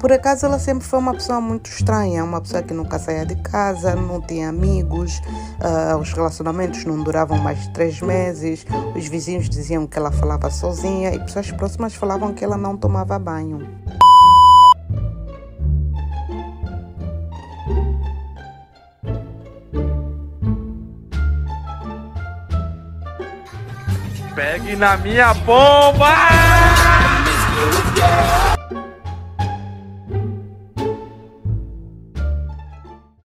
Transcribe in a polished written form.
Por acaso ela sempre foi uma pessoa muito estranha, uma pessoa que nunca saía de casa, não tinha amigos, os relacionamentos não duravam mais de 3 meses, os vizinhos diziam que ela falava sozinha e pessoas próximas falavam que ela não tomava banho. Pegue na minha bomba!